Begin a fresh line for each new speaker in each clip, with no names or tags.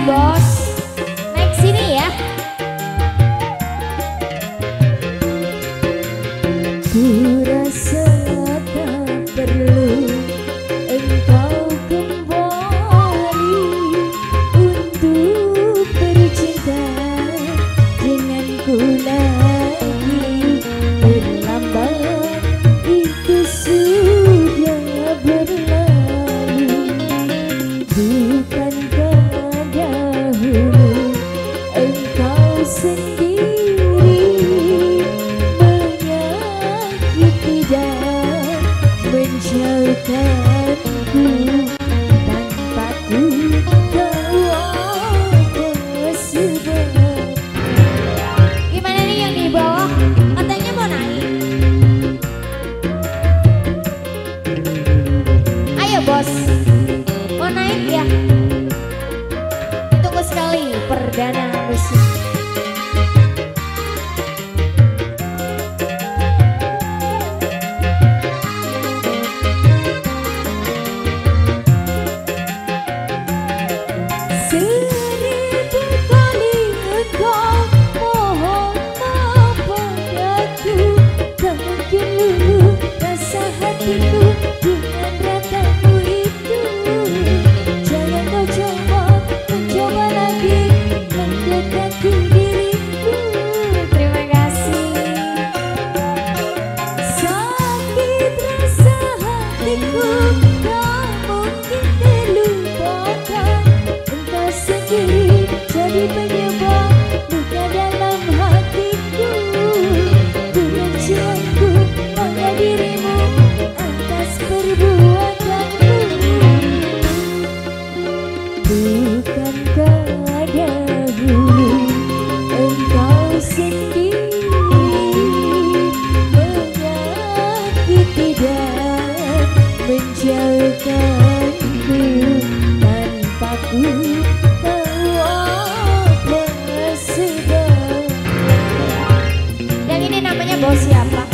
bos. Naik sini ya.
Ku rasa tak perlu engkau kembali untuk bercinta denganku lagi. Terlambat itu sudah berlalu. Bukankah dahulu engkau sendiri menyakiti dan menjauhkanku tanpa ku tahu apa sebab.
Gimana nih yang di bawah? Katanya mau naik. Ayo bos, mau naik ya? Tunggu sekali perdana musik.
Seribu kali engkau mohon maaf padaku, tak mungkin luluh rasa hatiku dengan ratamu itu. Jangan kau coba mencoba lagi mendekati diriku.
Terima kasih.
Sakit rasa hatiku tak mungkin terlupakan. Engkau sendiri jadi penyebab luka dalam hatiku. Kebencianku pada dirimu atas perbuatanmu. Bukankah dahulu engkau sendiri menyakiti dan menjauhkanku tanpa ku tahu apa sebab.
Yang ini namanya bos siapa?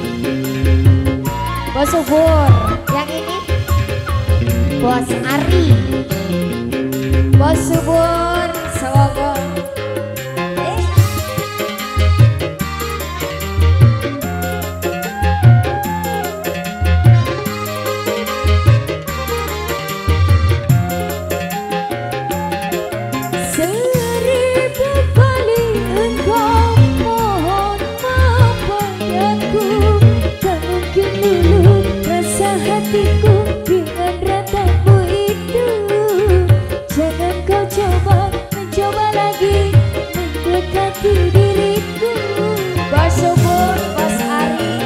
Bos Subur. Yang ini bos Ari. Bos Subur Sewogo.
Seribu kali engkau mohon maaf padaku, tak mungkin luluh rasa hatiku dengan ratamu itu. Jangan kau coba mencoba lagi mendekati diriku.
Bos Subur, bos Ari.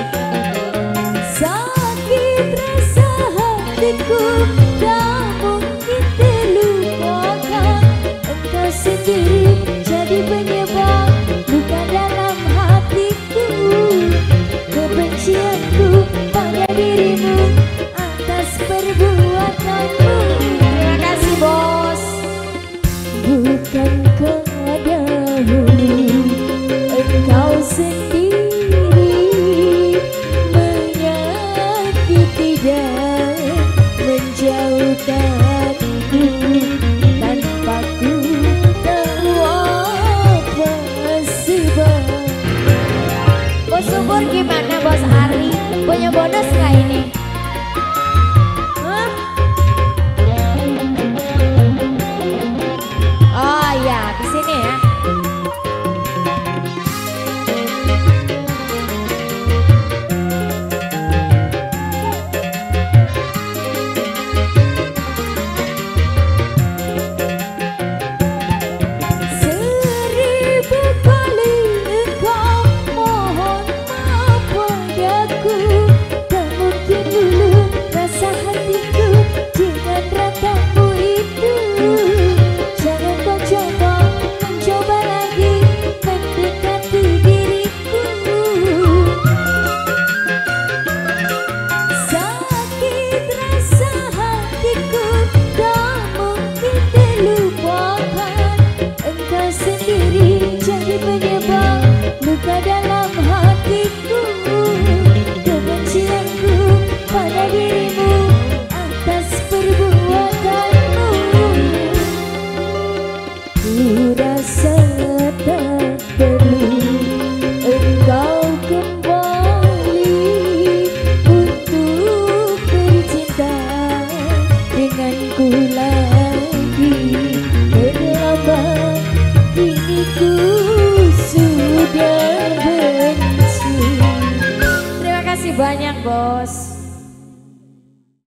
Sakit rasa hatiku tak mungkin terlupakan. Engkau sendiri jadi penyebab luka dalam hatiku. Kebencianku pada dirimu atas perbuatanmu.
Terima kasih bos.
Bukankah dahulu engkau sendiri menyakiti dan menjauhkanku tanpa ku tahu apa sebab.
Bos Subur gimana bos Ari? Punya bonus nggak ini? Hah? Oh iya, di sini ya.
Seribu kali engkau mohon maaf padaku, tak mungkin luluh rasa hatiku dengan ratamu itu. Jangan kau coba mencoba lagi mendekati diriku. Sakit rasa hatiku tak mungkin terlupakan. Engkau sendiri jadi penyebab luka dalam hatiku. Kebencianku pada dirimu atas perbuatan